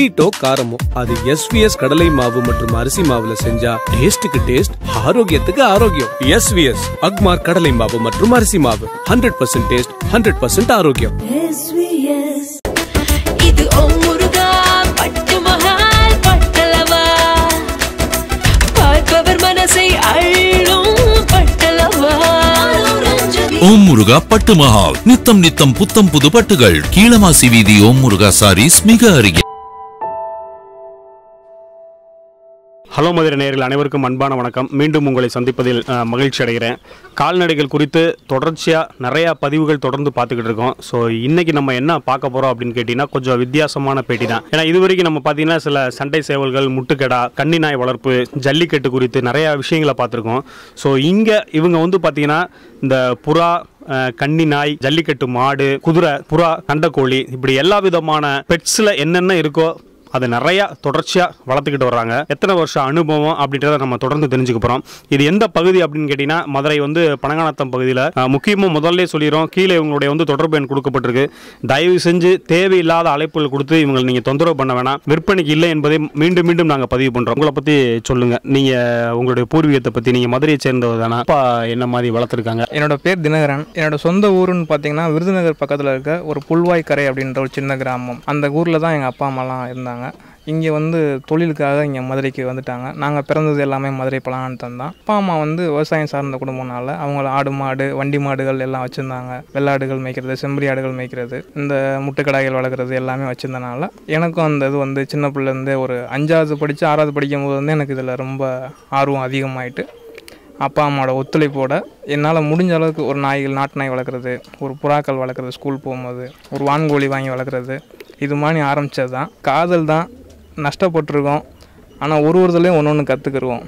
ஸ்வீட்டோ காரமோ அது எஸ்விஎஸ் கடலை மாவு மற்றும் அரிசி மாவுல செஞ்சா டேஸ்டுக்கு டேஸ்ட், ஆரோக்கியத்துக்கு ஆரோக்கியம். எஸ்விஎஸ் அக்மார் கடலை மாவு மற்றும் அரிசி மாவு 100% டேஸ்ட், 100% ஆரோக்கியம். இது முருகா பட்டு மஹால் பட்டலவா, பார்ப்பவர் மனசை அள்ளும் பட்டலவா. ஓம் முருகா பட்டு மஹால், நித்தம் நித்தம் புத்தம் புது பட்டுகள். கீழமாசி வீதி ஓம் முருகா சாரீஸ் மிக அருகே. ஹலோ மதுரை நேயர்கள் அனைவருக்கும் அன்பான வணக்கம். மீண்டும் உங்களை சந்திப்பதில் மகிழ்ச்சி அடைகிறேன். கால்நடைகள் குறித்து தொடர்ச்சியாக நிறையா பதிவுகள் தொடர்ந்து பார்த்துக்கிட்டு இருக்கோம். ஸோ இன்றைக்கி நம்ம என்ன பார்க்க போகிறோம் அப்படின்னு கேட்டிங்கன்னா கொஞ்சம் வித்தியாசமான பேட்டி தான். ஏன்னா இது வரைக்கும் நம்ம பார்த்திங்கன்னா சில சண்டை சேவல்கள், முட்டுக்கடா, கன்னி நாய் வளர்ப்பு, ஜல்லிக்கட்டு குறித்து நிறையா விஷயங்களை பார்த்துருக்கோம். ஸோ இங்கே இவங்க வந்து பார்த்திங்கன்னா இந்த புறா, கன்னி நாய், ஜல்லிக்கட்டு மாடு, குதிரை, புறா, கண்டக்கோழி, இப்படி எல்லா விதமான பெட்ஸில் என்னென்ன இருக்கோ அதை நிறையா தொடர்ச்சியாக வளர்த்துக்கிட்டு வர்றாங்க. எத்தனை வருஷம் அனுபவம் அப்படின்றத நம்ம தொடர்ந்து தெரிஞ்சுக்க போகிறோம். இது எந்த பகுதி அப்படின்னு கேட்டிங்கன்னா மதுரை வந்து பனங்காநத்தம் பகுதியில். முக்கியமாக முதல்ல சொல்லிடுறோம், கீழே இவங்களுடைய வந்து தொடர்பு எண் கொடுக்கப்பட்டிருக்கு. தயவு செஞ்சு தேவையில்லாத அழைப்புகள் கொடுத்து இவங்களை நீங்கள் தொந்தரவு பண்ண வேணாம். விற்பனைக்கு இல்லை என்பதை மீண்டும் மீண்டும் நாங்கள் பதிவு பண்ணுறோம். உங்களை பற்றி சொல்லுங்கள். நீங்கள் உங்களுடைய பூர்வீகத்தை பற்றி, நீங்கள் மதுரையை சேர்ந்தவர் தானே? அப்பா என்ன மாதிரி வளர்த்துருக்காங்க? என்னோட பேர் தினகரன். என்னோட சொந்த ஊருன்னு பார்த்தீங்கன்னா விருதுநகர் பக்கத்தில் இருக்க ஒரு புல்வாய்க்கரை அப்படின்ற ஒரு சின்ன கிராமம். அந்த ஊரில் தான் எங்கள் அப்பா அம்மாலாம் இருந்தாங்க. இங்கே வந்து தொழிலுக்காக இங்கே மதுரைக்கு வந்துட்டாங்க. நாங்கள் பிறந்தது எல்லாமே மதுரை பழங்கானத்தம் தான். அப்பா அம்மா வந்து விவசாயம் சார்ந்த குடும்பம்னால அவங்கள ஆடு மாடு, வண்டி மாடுகள் எல்லாம் வச்சுருந்தாங்க. வெள்ளாடுகள் மேய்க்கிறது, செம்பரி ஆடுகள் மேய்க்கிறது, இந்த முட்டைக்கடாய்கள் வளர்க்குறது எல்லாமே வச்சுருந்தனால எனக்கும் அந்த இது வந்து சின்ன பிள்ளைலேருந்தே ஒரு 5வது படித்து 6வது படிக்கும் போது வந்து எனக்கு இதில் ரொம்ப ஆர்வம் அதிகமாகிட்டு அப்பா அம்மாவோட ஒத்துழைப்போட என்னால் முடிஞ்ச அளவுக்கு ஒரு நாய்கள், நாட்டு நாய் வளர்க்குறது, ஒரு புறாக்கள் வளர்க்குறது, ஸ்கூல் போகும்போது ஒரு வான்கோழி வாங்கி வளர்க்குறது, இது மாதிரி ஆரம்பித்தது தான். காதல் தான், நஷ்டப்பட்டிருக்கோம். ஆனால் ஒரு இதுலேயும் ஒன்று ஒன்று கற்றுக்குருவோம்.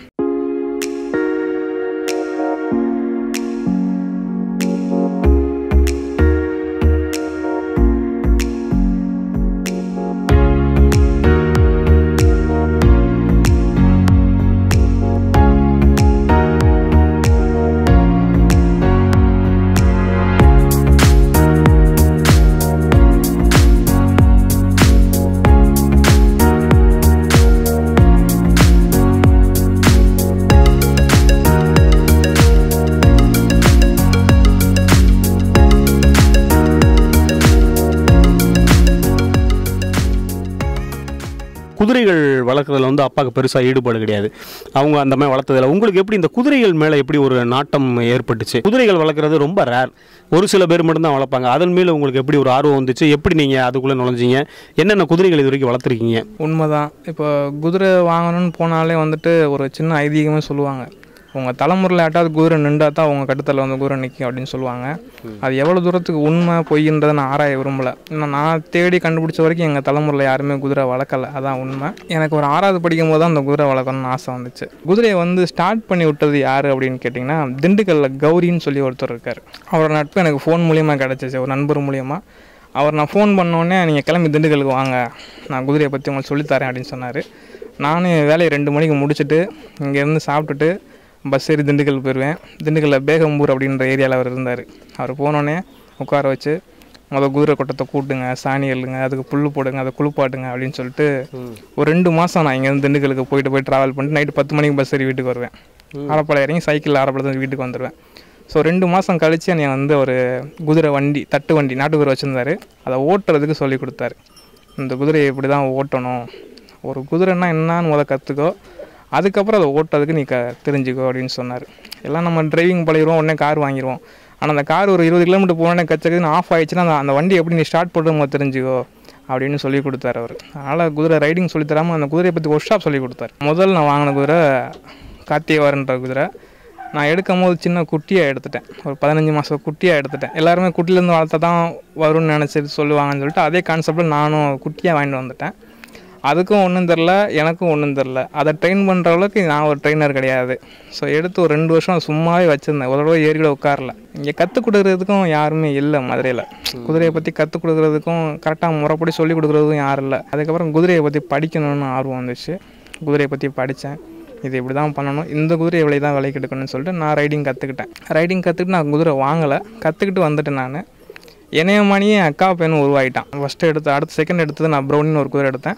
குதிரைகள் வளர்க்குறதுல வந்து அப்பாவுக்கு பெருசாக ஈடுபாடு கிடையாது. அவங்க அந்த மாதிரி வளர்த்ததில்லை. உங்களுக்கு எப்படி இந்த குதிரைகள் மேலே எப்படி ஒரு நாட்டம் ஏற்பட்டுச்சு? குதிரைகள் வளர்க்குறது ரொம்ப ரேர், ஒரு சில பேர் மட்டும்தான் வளர்ப்பாங்க. அதன் மேலே உங்களுக்கு எப்படி ஒரு ஆர்வம் வந்துச்சு? எப்படி நீங்கள் அதுக்குள்ளே நுழைஞ்சிங்க? என்னென்ன குதிரைகள் இது வரைக்கும் வளர்த்துருக்கீங்க? உண்மைதான். இப்போ குதிரை வாங்கணும்னு போனாலே வந்துட்டு ஒரு சின்ன ஐதீகமே சொல்லுவாங்க, உங்கள் தலைமுறையில் யாட்டாவது குதிரை நின்றா தான் உங்கள் கட்டத்தில் வந்து குதிரை நிற்கும் அப்படின்னு சொல்லுவாங்க. அது எவ்வளோ தூரத்துக்கு உண்மை பொய்ன்றதை நான் ஆராய விரும்பலை. இன்னும் நான் தேடி கண்டுபிடிச்ச வரைக்கும் எங்கள் தலைமுறையில் யாருமே குதிரை வளர்க்கலை, அதான் உண்மை. எனக்கு ஒரு 6வது படிக்கும் போது தான் அந்த குதிரை வளர்க்கணும்னு ஆசை வந்துச்சு. குதிரையை வந்து ஸ்டார்ட் பண்ணி விட்டது யார் அப்படின்னு கேட்டிங்கன்னா திண்டுக்கல்லில் கௌரின்னு சொல்லி ஒருத்தர் இருக்கார். அவரோட நட்பு எனக்கு ஃபோன் மூலியமாக கிடச்சிச்சு, ஒரு நண்பர் மூலியமாக. அவர் நான் ஃபோன் பண்ணோடனே நீங்கள் கிளம்பி திண்டுக்கலுக்கு வாங்க, நான் குதிரையை பற்றி உங்களுக்கு சொல்லித்தரேன் அப்படின்னு சொன்னார். நானும் வேலையை 2 மணிக்கு முடிச்சுட்டு இங்கேருந்து சாப்பிட்டுட்டு பஸ் ஏறி திண்டுக்கல் போயிடுவேன். திண்டுக்கல்லில் பேகம்பூர் அப்படின்ற ஏரியாவில் அவர் இருந்தார். அவர் போனோடனே உட்கார வச்சு குதிரை கொட்டத்தை கூட்டுங்க, சாணி எள்ளுங்க, அதுக்கு புல் போடுங்க, அதை குளிப்பாட்டுங்க அப்படின்னு சொல்லிட்டு ஒரு 2 மாதம் நான் இங்கேருந்து திண்டுக்கலுக்கு போய் ட்ராவல் பண்ணிட்டு நைட்டு 10 மணிக்கு பஸ் ஏறி வீட்டுக்கு வருவேன். ஆரப்பாளையம் இறங்கி சைக்கிள் ஆரப்பாளையத்தில் வீட்டுக்கு வந்துடுவேன். ஸோ 2 மாதம் கழித்து என்னை வந்து ஒரு குதிரை வண்டி, தட்டு வண்டி, நாட்டு குதிரை வச்சுருந்தார். அதை ஓட்டுறதுக்கு சொல்லி கொடுத்தாரு. இந்த குதிரையை இப்படி தான் ஓட்டணும், ஒரு குதிரைன்னா என்னான்னு கற்றுக்கோ, அதுக்கப்புறம் அதை ஓட்டுறதுக்கு நீ தெரிஞ்சுக்கோ அப்படின்னு சொன்னார். எல்லாம் நம்ம டிரைவிங் பழகிடுவோம், உடனே கார் வாங்கிடுவோம். ஆனால் அந்த கார் ஒரு 20 கிலோமீட்டர் போனோடனே கற்றுக்குன்னு ஆஃப் ஆகிடுச்சுன்னா அந்த வண்டி எப்படி நீ ஸ்டார்ட் பண்ணுறது தெரிஞ்சுக்கோ அப்படின்னு சொல்லி கொடுத்தாரு அவர். அதனால் குதிரை ரைடிங் சொல்லித்தராமல் அந்த குதிரையை பற்றி ஒர்க் ஷாப் சொல்லி கொடுத்தாரு. முதல்ல நான் வாங்கின குதிரை கார்த்திகவாரன்ற குதிரை. நான் எடுக்கும் போது சின்ன குட்டியாக எடுத்துட்டேன், ஒரு 15 மாதம் குட்டியாக எடுத்துட்டேன். எல்லாருமே குட்டிலேருந்து வளர்த்தா தான் வரும்னு நினச்சிட்டு சொல்லுவாங்கன்னு சொல்லிட்டு அதே கான்செப்டில் நானும் குட்டியாக வாங்கிட்டு வந்துட்டேன். அதுக்கும் ஒன்றும் தெரில, எனக்கும் ஒன்றும் தெரில. அதை ட்ரெயின் பண்ணுற அளவுக்கு நான் ஒரு ட்ரெயினர் கிடையாது. ஸோ எடுத்து ஒரு 2 வருஷம் சும்மாவே வச்சுருந்தேன். ஒரு தடவை ஏறிக்கூட உட்காரல. இங்கே கற்றுக் கொடுக்குறதுக்கும் யாருமே இல்லை மதுரையில். குதிரையை பற்றி கற்றுக் கொடுக்குறதுக்கும் கரெக்டாக முறைப்படி சொல்லிக் கொடுக்குறதுக்கும் யாரும் இல்லை. அதுக்கப்புறம் குதிரையை பற்றி படிக்கணும்னு ஆர்வம் வந்துச்சு. குதிரையை பற்றி படித்தேன். இது இப்படி தான் பண்ணணும், இந்த குதிரை இவ்வளோ தான் விலைக்கு எடுக்கணும்னு சொல்லிட்டு நான் ரைடிங் கற்றுக்கிட்டேன். ரைடிங் கற்றுக்கிட்டு நான் குதிரை வாங்கலை, கற்றுக்கிட்டு வந்துட்டேன். நான் என்னைய மணியே அக்கா பையனும் உருவாயிட்டான். ஃபஸ்ட்டு அடுத்த செகண்ட் எடுத்தது நான் ப்ரௌனின்னு ஒரு குதிரை எடுத்தேன்.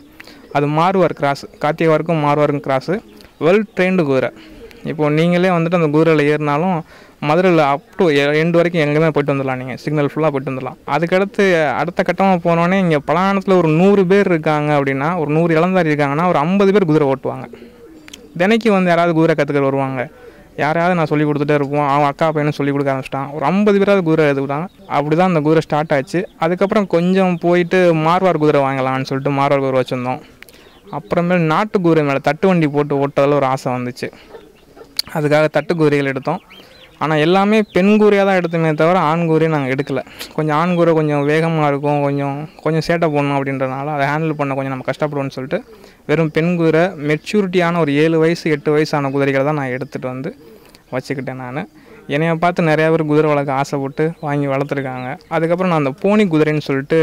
அது மார்வார் கிராஸ், கார்த்திகவாருக்கும் மார்வாருக்கும் கிராஸு. வெல் ட்ரெயின்டு குதிரை. இப்போது நீங்களே வந்துட்டு அந்த குதிரையில் ஏறினாலும் மதுரையில் அப் டு எண்டு வரைக்கும் எங்கேயுமே போய்ட்டு வந்துடலாம், நீங்கள் சிக்னல் ஃபுல்லாக போய்ட்டு வந்துடலாம். அதுக்கடுத்து அடுத்த கட்டமாக போனோடனே இங்கே பலானத்தில் ஒரு 100 பேர் இருக்காங்க அப்படின்னா, ஒரு 100 இளந்தாரி இருக்காங்கன்னா ஒரு 50 பேர் குதிரை ஓட்டுவாங்க. தினைக்கு வந்து யாராவது குதிரை கற்றுக்கிற வருவாங்க, யாராவது நான் சொல்லி கொடுத்துட்டே இருப்போம். அவன் அக்கா பையனும் சொல்லி கொடுக்க ஆரம்பிச்சிட்டான். ஒரு 50 பேராவது குதிரை எடுத்துக்கிட்டாங்க. அப்படி தான் அந்த குதிரை ஸ்டார்ட் ஆச்சு. அதுக்கப்புறம் கொஞ்சம் போயிட்டு மார்வார் குதிரை வாங்கலாம்னு சொல்லிட்டு மார்வார் குதிரை வச்சுருந்தோம். அப்புறமேல் நாட்டு குதிரை மேலே தட்டு வண்டி போட்டு ஓட்டதில் ஒரு ஆசை வந்துச்சு. அதுக்காக தட்டு குதிரைகள் எடுத்தோம். ஆனால் எல்லாமே பெண் குதிரையாக தான் எடுத்தோமே தவிர ஆண் குதிரையை நாங்கள் எடுக்கலை. கொஞ்சம் ஆண் குதிரை கொஞ்சம் வேகமாக இருக்கும், கொஞ்சம் சேட்டை போடணும் அப்படின்றனால அதை ஹேண்டில் பண்ண கொஞ்சம் நம்ம கஷ்டப்படுவோம்னு சொல்லிட்டு வெறும் பெண் குதிரை மெச்சூரிட்டியான ஒரு 7 வயசு 8 வயசான குதிரைகளை தான் நான் எடுத்துகிட்டு வந்து வச்சுக்கிட்டேன். நான் என்னைய பார்த்து நிறையா பேர் குதிரை வளர்க்க ஆசைப்பட்டு வாங்கி வளர்த்துருக்காங்க. அதுக்கப்புறம் நான் அந்த போனி குதிரைன்னு சொல்லிட்டு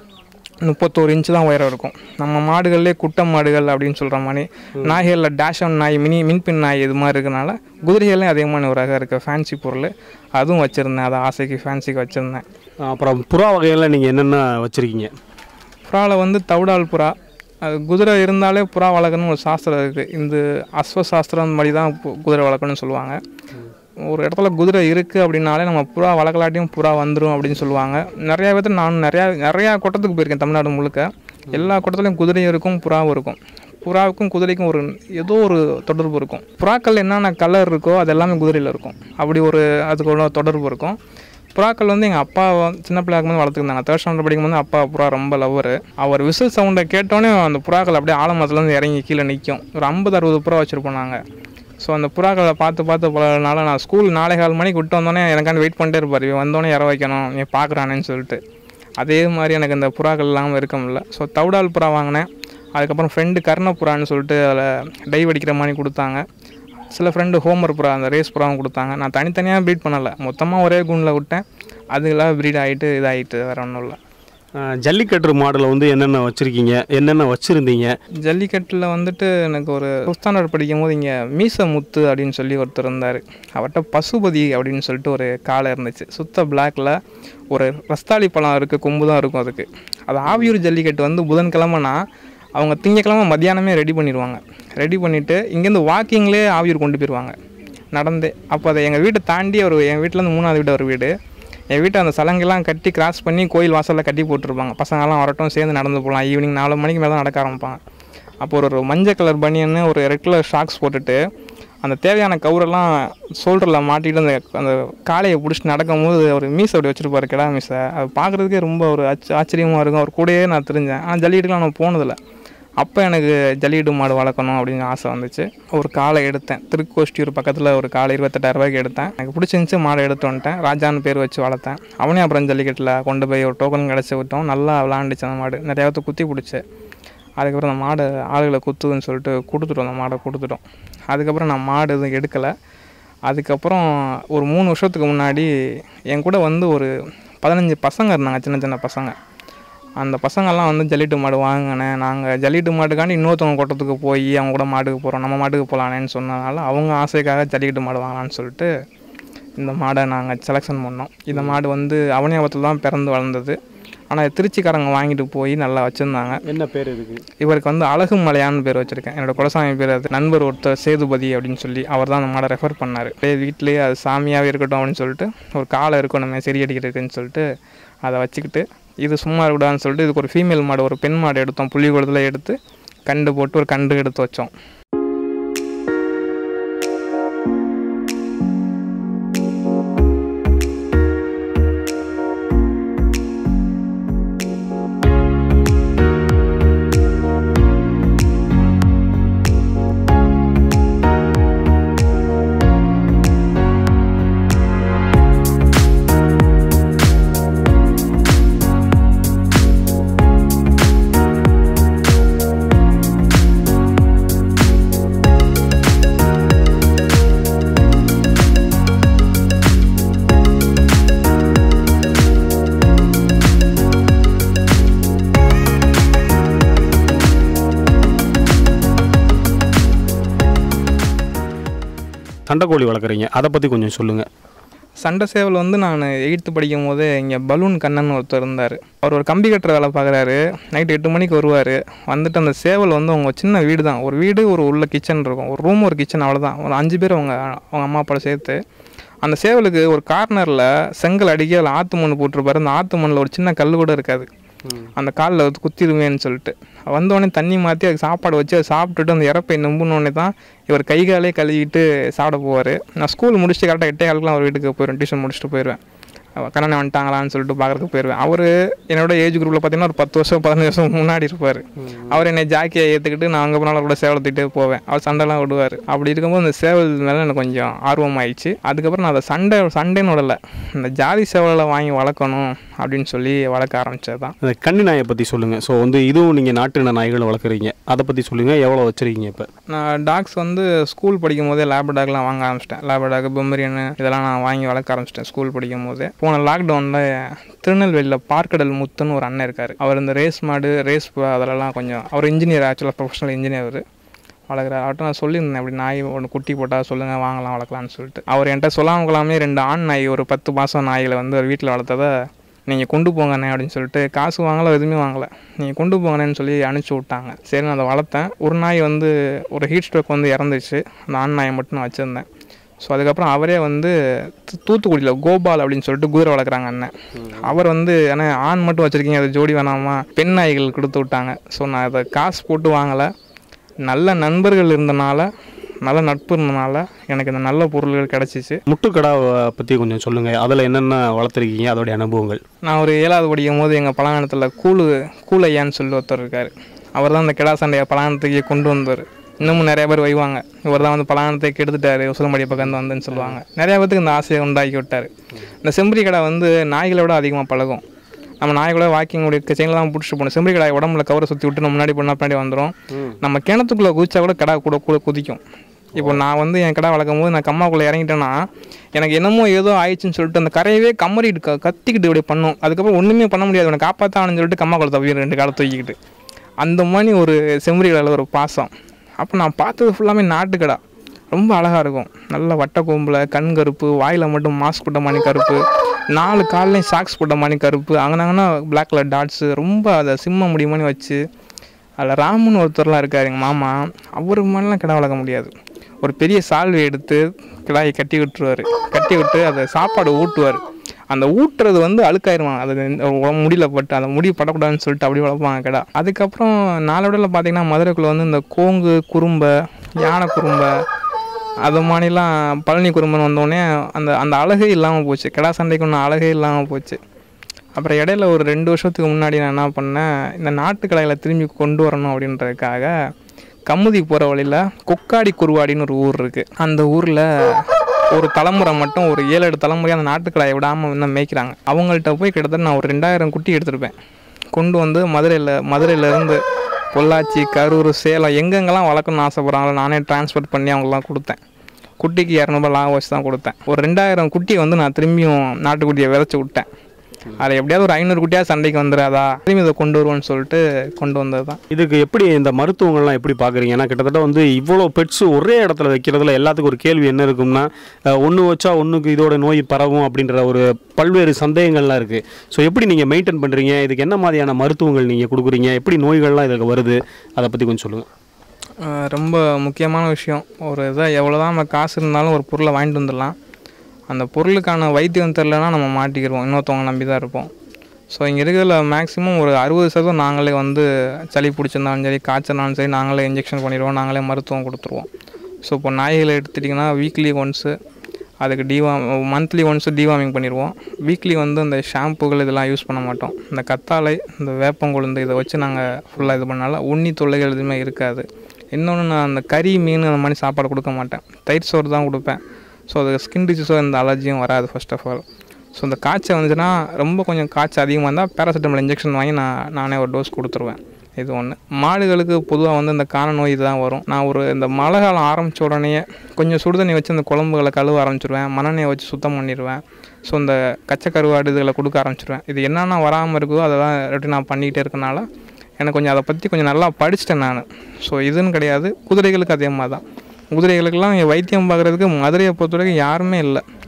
31 இன்ச்சு தான் உயரம் இருக்கும். நம்ம மாடுகள்லேயே குட்டை மாடுகள் அப்படின்னு சொல்கிற மாதிரி நாய்களில் டேஷ் ஆன் நாய், மின்பின் நாய் இது மாதிரி இருக்கனால குதிரைகள்லேயும் அதிகமான ஒரு ரகம் இருக்குது. ஃபேன்சி பொருள் அதுவும் வச்சுருந்தேன். அதை ஆசைக்கு ஃபேன்சிக்கு வச்சுருந்தேன். அப்புறம் புறா வகையில் நீங்கள் என்னென்ன வச்சுருக்கீங்க? புறாவில் வந்து தவுடால் புறா. அது குதிரை இருந்தாலே புறா வளர்க்கணும்னு ஒரு சாஸ்திரம் இருக்குது. இந்த அஸ்வசாஸ்திரம் மாதிரி தான் குதிரை வளர்க்கணும்னு சொல்லுவாங்க. ஒரு இடத்துல குதிரை இருக்குது அப்படின்னாலே நம்ம புறா வளர்க்கலாட்டியும் புறா வந்துடும் அப்படின்னு சொல்லுவாங்க. நிறையா பேர்த்து நான் நிறையா குட்டத்துக்கு போயிருக்கேன் தமிழ்நாடு முழுக்க. எல்லா குட்டத்துலையும் குதிரையும் இருக்கும், புறாவும் இருக்கும். புறாவுக்கும் குதிரைக்கும் ஏதோ ஒரு தொடர்பு இருக்கும். புறாக்கள் என்னென்ன கலர் இருக்கோ அது எல்லாமே குதிரையில் இருக்கும். அப்படி அதுக்கு ஒரு தொடர்பு இருக்கும். புறாக்கள் வந்து எங்கள் அப்பா சின்ன பிள்ளைக்கு வந்து வளர்த்துருந்தாங்க. 3rd ஸ்டாண்டர்ட் படிக்கும்போது அப்பா புறா ரொம்ப லவ்வர். அவர் விசில் சவுண்டை கேட்டோன்னே அந்த புறாக்கள் அப்படியே ஆலமரத்துலேருந்து இறங்கி கீழே நிற்கும். ஒரு 50-60 புறா வச்சுருப்போம் நாங்கள். ஸோ அந்த புறாக்களை பார்த்து பலனால நான் ஸ்கூல் 4:15 மணிக்கு விட்டு வந்தோடனே எனக்காண்டி வெயிட் பண்ணிட்டே இருப்பார். வந்தோடனே இற வைக்கணும், நீ பார்க்குறானேன்னு சொல்லிட்டு. அதே மாதிரி எனக்கு இந்த புறாக்கள் இல்லாமல் இருக்க முடியல. ஸோ தவுடால் புறா வாங்கினேன். அதுக்கப்புறம் ஃப்ரெண்டு கர்ணப்புறான்னு சொல்லிட்டு அதில் டைவ் அடிக்கிற மாதிரி கொடுத்தாங்க. சில ஃப்ரெண்டு ஹோமர் புறா, அந்த ரேஸ் புறாவும் கொடுத்தாங்க. நான் தனித்தனியாக ப்ரீட் பண்ணலை, மொத்தமாக ஒரே குண்டில் விட்டேன். அதுக்கெல்லாம் ப்ரீட் ஆகிட்டு இதாகிட்டு வேறு ஒன்றும் இல்லை. ஜல்லிக்கட்டு மாடலில் வந்து என்னென்ன வச்சுருக்கீங்க, என்னென்ன வச்சுருந்தீங்க? ஜல்லிக்கட்டில் வந்துட்டு எனக்கு ஒரு 5th ஸ்டாண்டர்ட் படிக்கும் போது இங்கே மீச முத்து அப்படின்னு சொல்லி ஒருத்தர் இருந்தார். அவர்கிட்ட பசுபதி அப்படின்னு சொல்லிட்டு ஒரு காளை இருந்துச்சு. சுத்த பிளாக்கில் ஒரு ரஸ்தாளி பழம் இருக்குது, கொம்பு தான் இருக்கும் அதுக்கு. அது ஆவியூர் ஜல்லிக்கட்டு வந்து புதன்கிழமைனா அவங்க திங்கக்கிழமை மத்தியானமே ரெடி பண்ணிடுவாங்க. ரெடி பண்ணிவிட்டு இங்கேருந்து வாக்கிங்லேயே ஆவியூர் கொண்டு போயிடுவாங்க நடந்தே. அப்போ அதை எங்கள் வீட்டை தாண்டி என் வீட்டிலேருந்து 3வது வீடு ஒரு வீடு. என் வீட்டை அந்த சலங்கெல்லாம் கட்டி கிராஸ் பண்ணி கோயில் வாசலில் கட்டி போட்டுருப்பாங்க. பசங்கள்லாம் வரட்டும், சேர்ந்து நடந்து போகலாம். ஈவினிங் 4 மணிக்கு மேலே தான் நடக்க ஆரம்பிப்பாங்க. அப்போ ஒரு மஞ்சள் கலர் பனியன்னு ஒரு ரெட் கலர் ஷாக்ஸ் போட்டுட்டு அந்த தேவையான கவுரெல்லாம் ஷோல்டரில் மாட்டிட்டு அந்த காளையை பிடிச்சிட்டு நடக்கும்போது ஒரு மீசை அப்படி வச்சுருப்பார், கிடா மீசை. அது பார்க்குறதுக்கே ரொம்ப ஒரு ஆச்சரியமாக இருக்கும். அவர் கூடயே நான் தெரிஞ்சேன். ஆனால் ஜல்லிக்கட்டுலாம் நான் போனதில்லை. அப்போ எனக்கு ஜல்லிக்கட்டு மாடு வளர்க்கணும் அப்படின்னு ஆசை வந்துச்சு. ஒரு காளை எடுத்தேன். திருக்கோஷ்டியூர் பக்கத்தில் ஒரு காளை 28,000 ரூபாய்க்கு எடுத்தேன். எனக்கு பிடிச்சிருந்துச்சி, மாடை எடுத்து வந்துட்டேன். ராஜான்னு பேர் வச்சு வளர்த்தேன். அவனே அப்புறம் ஜல்லிக்கட்டில் கொண்டு போய் ஒரு டோக்கன் கிடச்சி விட்டோம். நல்லா விளாண்டுச்சு அந்த மாடு. நிறையா குத்தி பிடிச்சி. அதுக்கப்புறம் அந்த மாடு ஆளுகளை குத்துதுன்னு சொல்லிட்டு கொடுத்துட்டோம். அந்த மாடை கொடுத்துட்டோம். அதுக்கப்புறம் நான் மாடு எதுவும் எடுக்கலை. அதுக்கப்புறம் ஒரு 3 வருஷத்துக்கு முன்னாடி என் கூட வந்து ஒரு 15 பசங்க இருந்தாங்க, சின்ன சின்ன பசங்க. அந்த பசங்கள்லாம் வந்து ஜல்லிட்டு மாடு வாங்கினேன். நாங்கள் ஜல்லிட்டு மாட்டுக்காண்டி இன்னொருத்தவங்க கொட்டத்துக்கு போய் அவங்க கூட மாட்டுக்கு போகிறோம், நம்ம மாட்டுக்கு போகலானேன்னு சொன்னதால அவங்க ஆசைக்காக ஜல்லிக்கட்டு மாடு வாங்கலான்னு சொல்லிட்டு இந்த மாடை நாங்கள் செலெக்ஷன் பண்ணோம். இந்த மாடு வந்து அவனியாபத்தில் தான் பிறந்து வளர்ந்தது. ஆனால் திருச்சிக்காரங்க வாங்கிட்டு போய் நல்லா வச்சுருந்தாங்க. என்ன பேர் இதுக்கு? இவருக்கு வந்து அழகு மலையான்னு பேர் வச்சுருக்கேன். என்னோடய குலசாமி பேர் அது. நண்பர் ஒருத்தர் சேதுபதி அப்படின்னு சொல்லி அவர் தான் அந்த மாடை ரெஃபர் பண்ணார். வீட்டிலேயே அது சாமியாகவே இருக்கட்டும் அப்படின்னு சொல்லிட்டு ஒரு காலை இருக்கும் நம்ம சரி அடிக்கிறதுக்குன்னு சொல்லிட்டு அதை வச்சுக்கிட்டு இது சும்மா இருக்கக்கூடாதுன்னு சொல்லிட்டு இதுக்கு ஒரு ஃபீமேல் மாடு, ஒரு பெண் மாடு எடுத்தோம். புள்ளிக்கூடத்தில் எடுத்து கண்டு போட்டு ஒரு கண்டு எடுத்து வச்சோம். சண்டைக்கோழி வளர்க்குறீங்க, அதை பற்றி கொஞ்சம் சொல்லுங்கள். சண்டை சேவல் வந்து நான் 8th படிக்கும் போது இங்கே பலூன் கண்ணன் ஒருத்தர் இருந்தார். அவர் ஒரு கம்பி கட்டுற வேலை பார்க்குறாரு. நைட்டு 8 மணிக்கு வருவார். வந்துட்டு அந்த சேவல் வந்து அவங்க சின்ன வீடு தான், ஒரு வீடு ஒரு உள்ள கிச்சன் இருக்கும், ஒரு ரூம் ஒரு கிச்சன், அவ்வளோதான். ஒரு 5 பேர் அவங்க அம்மா அப்பா சேர்த்து. அந்த சேவலுக்கு ஒரு கார்னரில் செங்கல் அடிக்கி அதில் ஆற்று மண் போட்டிருப்பாரு. அந்த ஆற்று மண்ணில் ஒரு சின்ன கல் கூட இருக்காது. அந்த காலில் குத்திடுவேன்னு சொல்லிட்டு வந்தோடனே தண்ணி மாற்றி அதுக்கு சாப்பாடு வச்சு அதை சாப்பிட்டுட்டு அந்த இறப்பை நம்பினோடனே தான் இவர் கை காலே கழுவிட்டு சாப்பிட போவார். நான் ஸ்கூல் முடிச்சுட்டு கரெக்டாக 8:15 ஒரு வீட்டுக்கு போயிடுவேன். டியூஷன் முடிச்சுட்டு போயிடுவேன். கண்ணனை வந்துட்டாங்களான்னு சொல்லிட்டு பார்க்குறதுக்கு போயிடுவேன். அவர் என்னோட ஏஜ் குரூப்பில் பார்த்தீங்கன்னா ஒரு 10 வருஷம் 15 வருஷம் முன்னாடி இருப்பார். அவர் என்னை ஜாக்கியை ஏற்றுக்கிட்டு நான் அங்கே போனாலும் கூட சேவல் தூக்கிட்டே போவேன். அவர் சண்டைலாம் விடுவார். அப்படி இருக்கும்போது அந்த சேவல் மேலே எனக்கு கொஞ்சம் ஆர்வமாயிடுச்சு. அதுக்கப்புறம் நான் அதை சண்டைன்னு விடலை, இந்த ஜாதி சேவலை வாங்கி வளர்க்கணும் அப்படின்னு சொல்லி வளர்க்க ஆரம்பித்தது தான். அந்த கன்னி நாயை பற்றி சொல்லுங்கள். ஸோ வந்து இதுவும் நீங்கள் நாட்டு நாய்களை வளர்க்குறீங்க, அதை பற்றி சொல்லுங்கள். எவ்வளோ வச்சுருக்கீங்க இப்போ? நான் டாக்ஸ் வந்து ஸ்கூல் படிக்கும் போதே லேப்டாக்லாம் வாங்க ஆரம்பிச்சிட்டேன். லேப்டாக், பொம்மரியன் இதெல்லாம் நான் வாங்கி வளர்க்க ஆரம்பிச்சிட்டேன் ஸ்கூல் படிக்கும் போதே. போன லாக்டவுனில் திருநெல்வேலியில் பார்க்கடல் முத்துன்னு ஒரு அண்ணன் இருக்கார். அவர் இந்த ரேஸ் மாடு ரேஸ் அதெல்லாம் கொஞ்சம், அவர் இன்ஜினியர், ஆக்சுவலாக ப்ரொஃபஷனல் இன்ஜினியர் வளர்க்குறாரு. அவர்கிட்ட நான் சொல்லியிருந்தேன், அப்படி நாய் ஒன்று குட்டி போட்டால் சொல்லுங்கள் வாங்கலாம் வளர்க்கலான்னு சொல்லிட்டு. அவர் என்கிட்ட சொல்லாமக்கலாமே 2 ஆண் நாய் ஒரு 10 மாதம் நாய்களை வந்து அவர் வீட்டில் வளர்த்ததை நீங்கள் கொண்டு போங்கண்ணே அப்படின்னு சொல்லிட்டு, காசு வாங்கலை எதுவுமே வாங்கலை, நீங்கள் கொண்டு போங்கண்ணேன்னு சொல்லி அனுப்பிச்சி விட்டாங்க. சரி நான் அதை வளர்த்தேன். ஒரு நாய் வந்து ஒரு ஹீட் ஸ்ட்ரோக் வந்து இறந்துச்சு. அந்த ஆண் நாயை மட்டும் நான் வச்சுருந்தேன். ஸோ அதுக்கப்புறம் அவரே வந்து தூத்துக்குடியில் கோபால் அப்படின்னு சொல்லிட்டு குதிரை வளர்க்குறாங்க அண்ணன். அவர் வந்து ஏன்னா ஆண் மட்டும் வச்சுருக்கீங்க, அதை ஜோடி வேணாமா, பெண் நாய்கள் கொடுத்து விட்டாங்க. ஸோ நான் அதை காசு போட்டு வாங்கலை, நல்ல நண்பர்கள் இருந்தனால, நல்ல நட்பு இருந்தனால எனக்கு இந்த நல்ல பொருள்கள் கிடச்சிச்சு. முட்டுக்கடாவை பற்றி கொஞ்சம் சொல்லுங்கள். அதில் என்னென்ன வளர்த்துருக்கீங்க, அதோடைய அனுபவங்கள்? நான் ஒரு 7வது படிக்கும் போது எங்கள் பலாங்கணத்தில் கூலையான்னு சொல்லி ஒருத்தர் இருக்கார். அவர் தான் இந்த கிடா சண்டையை பலாங்கணத்துக்கே கொண்டு வந்தார். இன்னமும் நிறைய பேர் வைவாங்க, இவர் தான் வந்து பலாங்கணத்தை கெடுத்துட்டாரு, உசிலம்படி பக்கம் வந்துன்னு சொல்லுவாங்க. நிறையா பேருக்கு இந்த ஆசையை உண்டாக்கி விட்டார். இந்த செம்பரி கடை வந்து நாய்களை விட அதிகமாக பழகும். நம்ம நாய்கள வாக்கிங் செயினில் தான் பிடிச்சிட்டு போகணும். செம்பரி கடாய் உடம்புல கவரை சுற்றி விட்டு நம்ம முன்னாடி பின்னாடி வந்துடும். நம்ம கிணத்துக்குள்ளே குதிச்சா கூட கடா கூட குதிக்கும். இப்போ நான் வந்து என் கடை வளர்க்கும் போது நான் கம்மாக்குள்ளே இறங்கிட்டேன்னா எனக்கு என்னமோ ஏதோ ஆயிடுச்சுன்னு சொல்லிட்டு அந்த கரையவே கம்மறிட்டு கத்திக்கிட்டு இப்படி பண்ணும். அதுக்கப்புறம் ஒன்றுமே பண்ண முடியாது, உனக்கு காப்பாற்றான்னு சொல்லிட்டு கம்மாக்குள்ளே தவிர 2 காலை தூக்கிக்கிட்டு அந்த மாதிரி ஒரு செம்பரி கடையில் ஒரு பாசம். அப்போ நான் பார்த்தது ஃபுல்லாமே நாட்டுக்கடா, ரொம்ப அழகாக இருக்கும். நல்ல வட்ட கொம்பில் கண் கருப்பு, வாயில் மட்டும் மாஸ்க் போட்ட மாதிரி கருப்பு, 4 கால்லையும் சாக்ஸ் போட்ட மாதிரி கருப்பு, அங்கனாங்கன்னா பிளாக் கலர் டாட்ஸு, ரொம்ப அதை சிம்ம முடியுமானு வச்சு. அதில் ராமுன்னு ஒருத்தர்லாம் இருக்கார் எங்கள் மாமா, அவர் மாதிரிலாம் கிடா வளர்க்க முடியாது. ஒரு பெரிய சால்வை எடுத்து கிடாயை கட்டி விட்டுருவார். கட்டி விட்டு அதை சாப்பாடு ஊட்டுவார். அந்த ஊட்டுறது வந்து அழுக்காயிருவாங்க, அது முடியல பட்டு அந்த முடி படக்கூடாதுன்னு சொல்லிட்டு அப்படி வளர்ப்பாங்க கிடா. அதுக்கப்புறம் நாளோடல பார்த்தீங்கன்னா மதுரைக்குள்ளே வந்து இந்த கோங்கு குறும்பை, யானை குறும்பை, அது மாதிரிலாம் பழனி குறும்பன்னு வந்தோடனே அந்த அந்த அழகே இல்லாமல் போச்சு. கிடா சண்டைக்கு ஒன்று அழகே இல்லாமல் போச்சு. அப்புறம் இடையில ஒரு 2 வருஷத்துக்கு முன்னாடி நான் என்ன பண்ணேன், இந்த நாட்டு கடையில் திரும்பி கொண்டு வரணும் அப்படின்றதுக்காக கமுதிக்கு போகிற வழியில் கொக்காடி குருவாடின்னு ஒரு ஊர் இருக்குது. அந்த ஊரில் ஒரு தலைமுறை மட்டும் ஒரு 7-8 தலைமுறையாக அந்த நாட்டுக்கடாயை விடாமல் இன்னும் மேய்க்கிறாங்க. அவங்கள்ட்ட போய் கிட்டத்தட்ட நான் ஒரு 2000 குட்டி எடுத்துருப்பேன். கொண்டு வந்து மதுரையிலேருந்து பொள்ளாச்சி, கரூர், சேலம் எங்கெங்கெல்லாம் வளர்க்கணும்னு ஆசைப்படுறாங்களோ நானே டிரான்ஸ்போர்ட் பண்ணி அவங்களாம் கொடுத்தேன். குட்டிக்கு 200 லாபம் வச்சு தான் கொடுத்தேன். ஒரு 2000 குட்டியை வந்து நான் திரும்பியும் நாட்டுக்குட்டியை விதைச்சி விட்டேன். அதில் எப்படியாவது ஒரு 500 குட்டியாக சண்டைக்கு வந்துடாதா, திரும்பி இதை கொண்டு வருவோன்னு சொல்லிட்டு கொண்டு வந்தது தான். இதுக்கு எப்படி இந்த மருத்துவங்கள்லாம் எப்படி பார்க்குறீங்க? ஏன்னா கிட்டத்தட்ட வந்து இவ்வளோ பெட்ஸு ஒரே இடத்துல வைக்கிறதுல எல்லாத்துக்கும் ஒரு கேள்வி என்ன இருக்கும்னா, ஒன்று வச்சா ஒன்றுக்கு இதோட நோய் பரவும் அப்படின்ற ஒரு பல்வேறு சந்தேகங்கள்லாம் இருக்குது. ஸோ எப்படி நீங்கள் மெயின்டைன் பண்ணுறீங்க? இதுக்கு என்ன மாதிரியான மருத்துவங்கள் நீங்கள் கொடுக்குறீங்க? எப்படி நோய்கள்லாம் இதுக்கு வருது, அதை பற்றி கொஞ்சம் சொல்லுங்கள். ரொம்ப முக்கியமான விஷயம். ஒரு இதை எவ்வளோ தான் நம்ம காசு இருந்தாலும் ஒரு பொருளை வாங்கிட்டு வந்துடலாம், அந்த பொருளுக்கான வைத்தியம் தெரிலனா நம்ம மாட்டிக்கிடுவோம், இன்னொருத்தவங்க நம்பி தான் இருப்போம். ஸோ இங்கே இருக்கிறதுல மேக்ஸிமம் ஒரு 60% நாங்களே வந்து சளி பிடிச்சிருந்தாலும் சரி, காய்ச்சல்னாலும் சரி, நாங்களே இன்ஜெக்ஷன் பண்ணிடுவோம், நாங்களே மருத்துவம் கொடுத்துருவோம். ஸோ இப்போ நாய்களை எடுத்துட்டிங்கன்னா வீக்லி ஒன்ஸு அதுக்கு மந்த்லி ஒன்ஸு டிவார்மிங் பண்ணிடுவோம். வீக்லி வந்து இந்த ஷாம்புகள் இதெல்லாம் யூஸ் பண்ண மாட்டோம். இந்த கத்தாழை, இந்த வேப்பங்கொழுந்து இதை வச்சு நாங்கள் ஃபுல்லாக இது பண்ணாலும் உண்ணி தொல்லைகள் எதுவுமே இருக்காது. இன்னொன்று நான் அந்த கறி மீன் அந்த மாதிரி சாப்பாடு கொடுக்க மாட்டேன், தயிர் சோறு தான் கொடுப்பேன். ஸோ அது ஸ்கின் டிசீஸோ இந்த அலர்ஜியும் வராது ஃபர்ஸ்ட் ஆஃப் ஆல். ஸோ இந்த காய்ச்சல் வந்துச்சுன்னா ரொம்ப கொஞ்சம் காய்ச்சல் அதிகமாக இருந்தால் பேராசிட்டமால் இன்ஜெக்ஷன் வாங்கி நானே ஒரு டோஸ் கொடுத்துருவேன். இது ஒன்று. மாடுகளுக்கு பொதுவாக வந்து இந்த காண நோய் இதுதான் வரும். நான் இந்த மழை காலம் ஆரம்பித்த உடனே கொஞ்சம் சுடுதண்ணி வச்சு அந்த குழம்புகளை கழுவ ஆரம்பிச்சிடுவேன், மண்ணெண்ணெயை வச்சு சுத்தம் பண்ணிடுவேன். ஸோ இந்த கச்சை கருவாடு இதுகளை கொடுக்க ஆரம்பிச்சிடுவேன். இது என்னென்ன வராமல் இருக்குதோ அதெல்லாம் ரொட்டீன் நான் பண்ணிகிட்டே இருக்கனால எனக்கு கொஞ்சம் அதை பற்றி கொஞ்சம் நல்லா படிச்சிட்டேன் நான். ஸோ இதுன்னு கிடையாது, குதிரைகளுக்கு அதே மாதிரி தான். குதிரைகளுக்கெல்லாம் வைத்தியம் பார்க்குறதுக்கு மதுரையை பொறுத்த வரைக்கும் யாருமே இல்லை.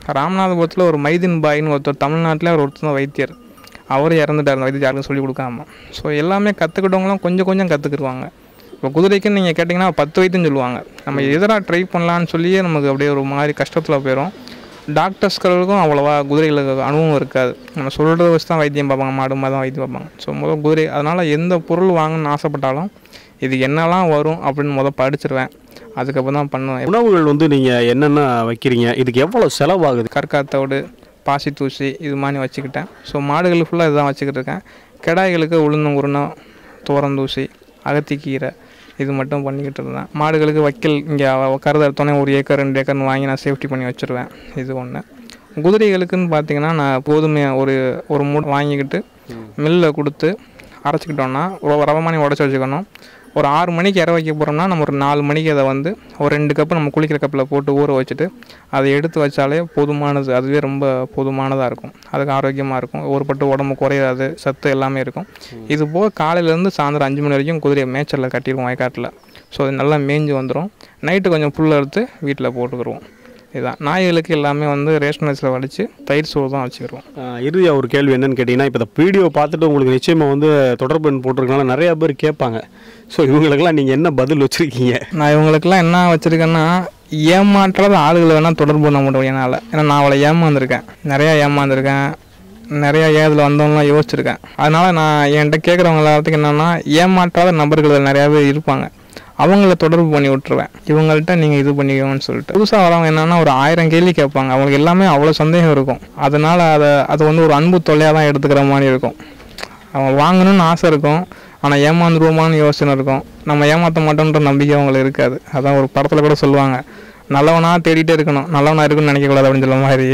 ராமநாதபுரத்தில் ஒரு மைதின் பாயின்னு ஒருத்தர் தமிழ்நாட்டில் ஒருத்தர் தான் வைத்தியர், அவர் இறந்துட்டார் வைத்தியம் யாருக்கும் சொல்லிக் கொடுக்காம. ஸோ எல்லாமே கற்றுக்கிட்டவங்களாம் கொஞ்சம் கொஞ்சம் கற்றுக்குருவாங்க. இப்போ குதிரைக்குன்னு நீங்கள் கேட்டிங்கன்னா 10 வைத்தியம் சொல்லுவாங்க. நம்ம எதிராக ட்ரை பண்ணலான்னு சொல்லியே நமக்கு அப்படியே ஒரு மாதிரி கஷ்டத்தில் போயிடும். டாக்டர்ஸ்களுக்கும் அவ்வளோவா குதிரைகளுக்கு அனுபவம் இருக்காது. நம்ம சொல்கிறத வச்சு தான் வைத்தியம் பார்ப்பாங்க, மாடு மாதிரி தான் வைத்தியம் பார்ப்பாங்க. ஸோ முதல் குதிரை, அதனால் எந்த பொருள் வாங்கணும்னு ஆசைப்பட்டாலும் இதுக்கு என்னெல்லாம் வரும் அப்படின்னு படிச்சிருவேன், அதுக்கப்புறம் தான் பண்ணுவேன். உணவுகள் வந்து நீங்கள் என்னென்ன வைக்கிறீங்க, இதுக்கு எவ்வளோ செலவாகுது? கற்காத்தோடு, பாசி தூசி இது மாதிரி வச்சுக்கிட்டேன். ஸோ மாடுகளுக்கு ஃபுல்லாக இதுதான் வச்சுக்கிட்டு இருக்கேன். கிடாய்களுக்கு உளுந்தங்குருணை, தோரந்தூசி, அகத்திக்கீரை இது மட்டும் பண்ணிக்கிட்டு இருந்தேன். மாடுகளுக்கு வைக்கல் இங்கே கருதறுத்தோன்னே 1 ஏக்கர் 2 ஏக்கர்னு வாங்கி நான் சேஃப்டி பண்ணி வச்சுருவேன். இது ஒன்று. குதிரைகளுக்குன்னு பார்த்தீங்கன்னா நான் கோதுமை ஒரு மூட்டை வாங்கிக்கிட்டு மில்லில் கொடுத்து அரைச்சிக்கிட்டோன்னா ரவை மணி உடச்சி வச்சுக்கணும். ஒரு 6 மணிக்கு இற வைக்க போகிறோம்னா நம்ம ஒரு 4 மணிக்கு அதை ஒரு 2 கப்பு நம்ம குளிக்கிற கப்பில் போட்டு ஊற வச்சுட்டு அதை எடுத்து வச்சாலே போதுமானது. அதுவே ரொம்ப போதுமானதாக இருக்கும். அதுக்கு ஆரோக்கியமாக இருக்கும். ஒரு பட்டு உடம்பு குறையாது, சத்து எல்லாமே இருக்கும். இது போக காலையிலேருந்து சாயந்தரம் 5 மணி வரைக்கும் குதிரையை மேய்ச்சலில் கட்டிடுவோம் வயக்காட்டில். ஸோ அது நல்லா மேய்ஞ்சி வந்துடும். நைட்டு கொஞ்சம் புல் எடுத்து வீட்டில் போட்டுக்கிடுவோம். இதுதான். நாய்களுக்கு எல்லாமே ரேஷனரிஸில் வடித்து தயிர் சோறு தான் வச்சுக்கிடுவோம். இறுதியாக ஒரு கேள்வி என்னன்னு கேட்டிங்கன்னா, இப்போ இந்த வீடியோ பார்த்துட்டு உங்களுக்கு நிச்சயமாக தொடர்பு எண் போட்டிருக்கனால நிறையா பேர் கேட்பாங்க. ஸோ இவங்களுக்கெல்லாம் நீங்கள் என்ன பதில் வச்சுருக்கீங்க? நான் இவங்களுக்கெல்லாம் என்ன வச்சுருக்கேன்னா, ஏமாற்றாத ஆளுகளை வேணால் தொடர்பு பண்ண முடியும் என்னால். ஏன்னா நான் அவளை ஏமாந்துருக்கேன், நிறையா ஏமாந்துருக்கேன், நிறையா ஏதில் வந்தவங்களாம் யோசிச்சிருக்கேன். அதனால் நான் என்கிட்ட கேட்குறவங்க எல்லாத்துக்கும் என்னென்னா, ஏமாற்றாத நபர்கள் நிறையாவே இருப்பாங்க, அவங்கள தொடர்பு பண்ணி விட்டுருவேன். இவங்கள்ட்ட நீங்கள் இது பண்ணிக்கோன்னு சொல்லிட்டு. புதுசாக வரவங்க என்னென்னா ஒரு 1000 கேள்வி கேட்பாங்க. அவங்களுக்கு எல்லாமே அவ்வளோ சந்தேகம் இருக்கும். அதனால் அது ஒரு அன்பு தொல்லையாக தான் எடுத்துக்கிற மாதிரி இருக்கும். அவங்க வாங்கணும்னு ஆசை இருக்கும், ஆனால் ஏமாந்துருவோமான்னு யோசனை இருக்கும். நம்ம ஏமாற்ற மாட்டோன்ற நம்பிக்கை அவங்களுக்கு இருக்காது. அதான் ஒரு படத்தில் கூட சொல்லுவாங்க, நல்லவனாக தேடிட்டே இருக்கணும், நல்லவனாக இருக்குன்னு நினைக்கக்கூடாது அப்படின்னு சொல்ல மாதிரி.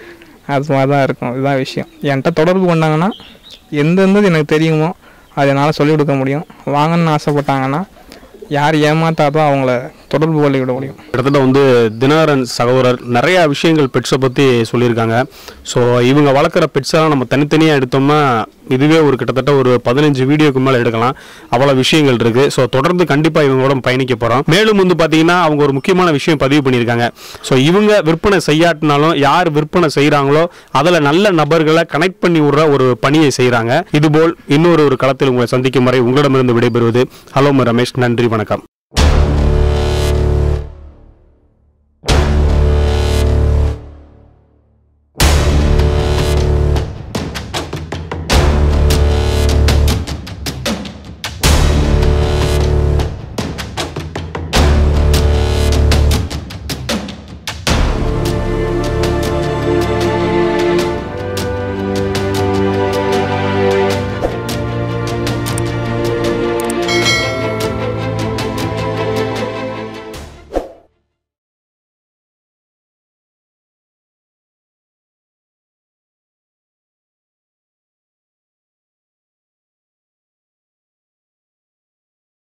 அது மாதிரி தான் இருக்கும். இதுதான் விஷயம். என்கிட்ட தொடர்பு கொண்டாங்கன்னா எந்தெந்தது எனக்கு தெரியுமோ அது என்னால் சொல்லிக் கொடுக்க முடியும். வாங்கணும்னு ஆசைப்பட்டாங்கன்னா யார் ஏமாத்தாதோ அவங்கள தொடர்பு கொள்ள விட முடியும். கிட்டத்தட்ட தினகரன் சகோதரர் நிறையா விஷயங்கள் பெட்ஸை பற்றி சொல்லியிருக்காங்க. ஸோ இவங்க வளர்க்குற பெட்ஸெல்லாம் நம்ம தனித்தனியாக எடுத்தோம்னா இதுவே கிட்டத்தட்ட 15 வீடியோக்கு மேலே எடுக்கலாம். அவ்வளோ விஷயங்கள் இருக்குது. ஸோ தொடர்ந்து கண்டிப்பாக இவங்களோட பயணிக்க போகிறோம். மேலும் பார்த்தீங்கன்னா அவங்க ஒரு முக்கியமான விஷயம் பதிவு பண்ணியிருக்காங்க. ஸோ இவங்க விற்பனை செய்யாட்டினாலும் யார் விற்பனை செய்கிறாங்களோ அதில் நல்ல நபர்களை கனெக்ட் பண்ணி விடுற ஒரு பணியை செய்கிறாங்க. இதுபோல் இன்னொரு களத்தில் உங்களை சந்திக்கும் வரை உங்களிடமிருந்து விடைபெறுவது ஹலோ ரமேஷ். நன்றி, வணக்கம்.